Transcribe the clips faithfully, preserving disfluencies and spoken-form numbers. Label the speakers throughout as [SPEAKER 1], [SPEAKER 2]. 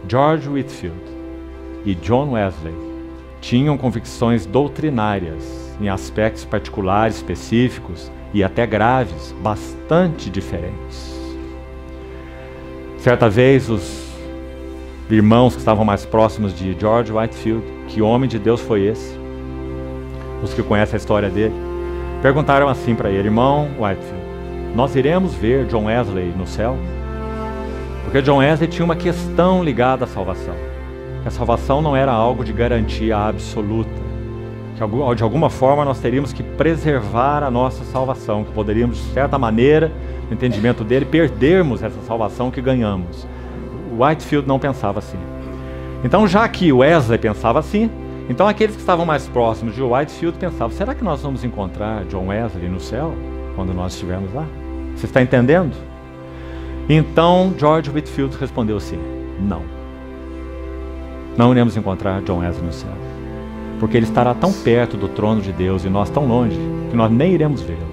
[SPEAKER 1] George Whitefield e John Wesley tinham convicções doutrinárias em aspectos particulares, específicos e até graves, bastante diferentes. Certa vez, os irmãos que estavam mais próximos de George Whitefield, que homem de Deus foi esse? Os que conhecem a história dele, perguntaram assim para ele: irmão Whitefield, nós iremos ver John Wesley no céu? Porque John Wesley tinha uma questão ligada à salvação, que a salvação não era algo de garantia absoluta, que de alguma forma nós teríamos que preservar a nossa salvação, que poderíamos, de certa maneira, no entendimento dele, perdermos essa salvação que ganhamos. Whitefield não pensava assim. Então, já que Wesley pensava assim, então aqueles que estavam mais próximos de Whitefield pensavam: será que nós vamos encontrar John Wesley no céu quando nós estivermos lá? Você está entendendo? Então George Whitefield respondeu assim: não, não iremos encontrar John Wesley no céu, porque ele estará tão perto do trono de Deus e nós tão longe que nós nem iremos vê-lo.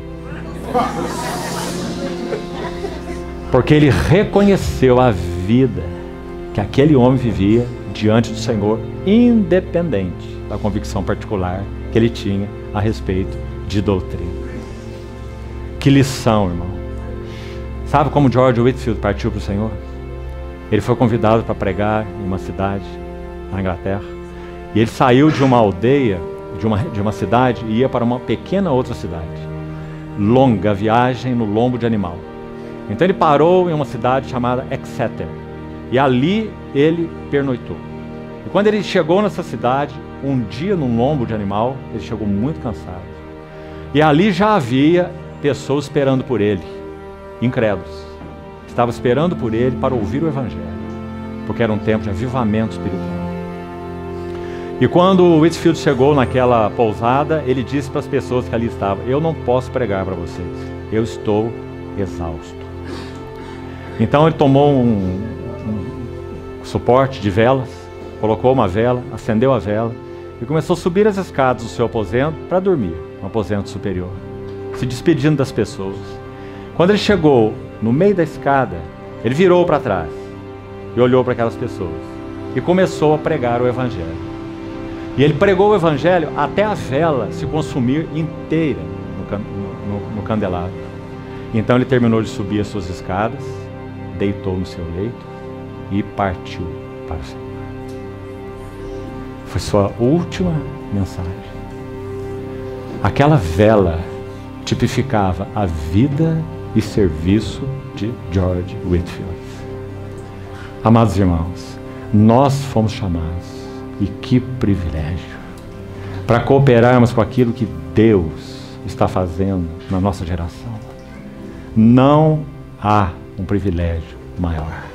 [SPEAKER 1] Porque ele reconheceu a vida que aquele homem vivia diante do Senhor, independente da convicção particular que ele tinha a respeito de doutrina. Que lição, irmão! Sabe como George Whitefield partiu para o Senhor? Ele foi convidado para pregar em uma cidade na Inglaterra, e ele saiu de uma aldeia, de uma, de uma cidade, e ia para uma pequena outra cidade. Longa viagem no lombo de animal. Então ele parou em uma cidade chamada Exeter, e ali ele pernoitou. E quando ele chegou nessa cidade, um dia num lombo de animal, ele chegou muito cansado. E ali já havia pessoas esperando por ele, incrédulos. Estavam esperando por ele para ouvir o Evangelho, porque era um tempo de avivamento espiritual. E quando Whitefield chegou naquela pousada, ele disse para as pessoas que ali estavam: eu não posso pregar para vocês, eu estou exausto. Então ele tomou um, um suporte de velas, colocou uma vela, acendeu a vela e começou a subir as escadas do seu aposento para dormir, um aposento superior, se despedindo das pessoas. Quando ele chegou no meio da escada, ele virou para trás e olhou para aquelas pessoas e começou a pregar o Evangelho. E ele pregou o Evangelho até a vela se consumir inteira no, can no, no candelabro. Então ele terminou de subir as suas escadas, deitou no seu leito e partiu para o Senhor. Foi sua última mensagem. Aquela vela tipificava a vida e serviço de George Whitefield. Amados irmãos, nós fomos chamados, e que privilégio, para cooperarmos com aquilo que Deus está fazendo na nossa geração. Não há um privilégio maior.